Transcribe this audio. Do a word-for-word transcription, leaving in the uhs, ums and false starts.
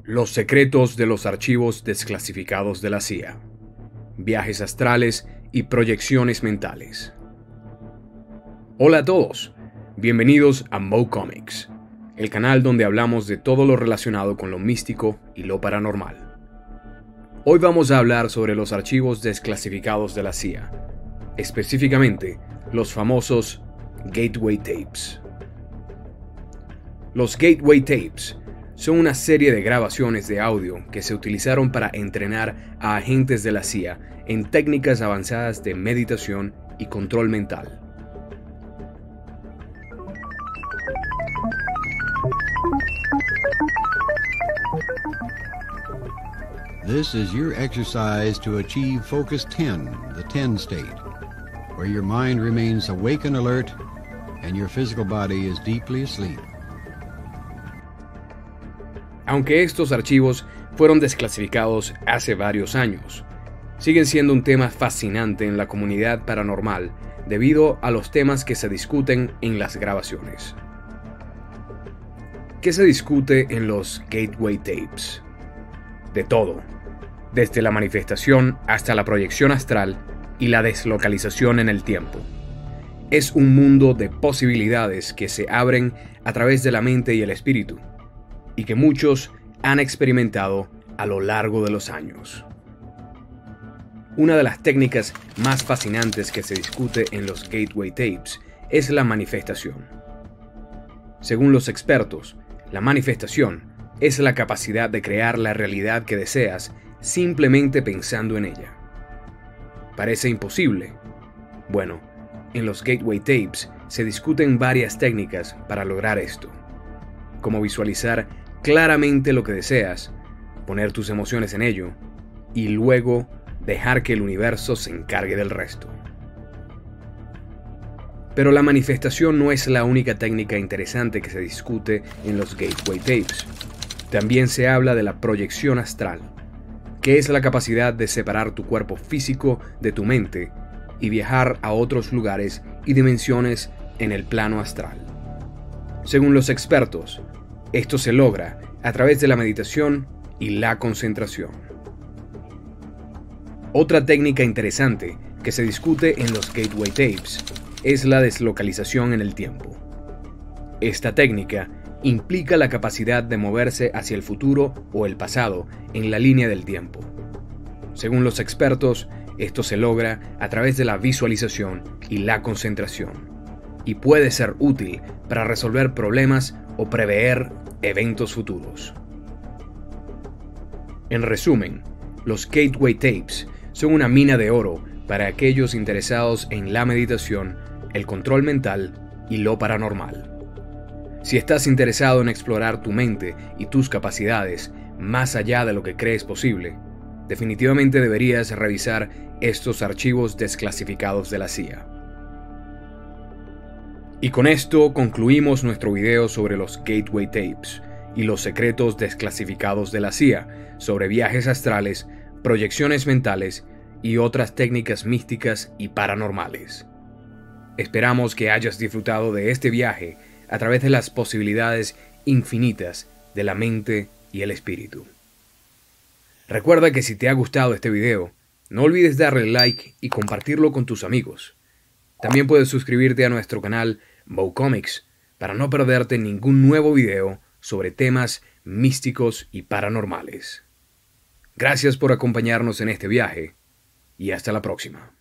Los secretos de los archivos desclasificados de la C I A, viajes astrales y proyecciones mentales. Hola a todos, bienvenidos a Mo Comics, el canal donde hablamos de todo lo relacionado con lo místico y lo paranormal. Hoy vamos a hablar sobre los archivos desclasificados de la C I A, específicamente los famosos Gateway Tapes. Los Gateway Tapes son una serie de grabaciones de audio que se utilizaron para entrenar a agentes de la C I A en técnicas avanzadas de meditación y control mental. This is your exercise to achieve Focus ten, the ten state, where your mind remains awake and alert and your physical body is deeply asleep. Aunque estos archivos fueron desclasificados hace varios años, siguen siendo un tema fascinante en la comunidad paranormal debido a los temas que se discuten en las grabaciones. ¿Qué se discute en los Gateway Tapes? De todo, desde la manifestación hasta la proyección astral y la deslocalización en el tiempo. Es un mundo de posibilidades que se abren a través de la mente y el espíritu, y que muchos han experimentado a lo largo de los años. Una de las técnicas más fascinantes que se discute en los Gateway Tapes es la manifestación. Según los expertos, la manifestación es la capacidad de crear la realidad que deseas simplemente pensando en ella. ¿Parece imposible? Bueno, en los Gateway Tapes se discuten varias técnicas para lograr esto, como visualizar claramente lo que deseas, poner tus emociones en ello y luego dejar que el universo se encargue del resto. Pero la manifestación no es la única técnica interesante que se discute en los Gateway Tapes. También se habla de la proyección astral, que es la capacidad de separar tu cuerpo físico de tu mente y viajar a otros lugares y dimensiones en el plano astral. Según los expertos, esto se logra a través de la meditación y la concentración. Otra técnica interesante que se discute en los Gateway Tapes es la deslocalización en el tiempo. Esta técnica implica la capacidad de moverse hacia el futuro o el pasado en la línea del tiempo. Según los expertos, esto se logra a través de la visualización y la concentración, y puede ser útil para resolver problemas o prever eventos futuros. En resumen, los Gateway Tapes son una mina de oro para aquellos interesados en la meditación, el control mental y lo paranormal. Si estás interesado en explorar tu mente y tus capacidades más allá de lo que crees posible, definitivamente deberías revisar estos archivos desclasificados de la C I A. Y con esto concluimos nuestro video sobre los Gateway Tapes y los secretos desclasificados de la C I A sobre viajes astrales, proyecciones mentales y otras técnicas místicas y paranormales. Esperamos que hayas disfrutado de este viaje a través de las posibilidades infinitas de la mente y el espíritu. Recuerda que si te ha gustado este video, no olvides darle like y compartirlo con tus amigos. También puedes suscribirte a nuestro canal Mo Comics para no perderte ningún nuevo video sobre temas místicos y paranormales. Gracias por acompañarnos en este viaje y hasta la próxima.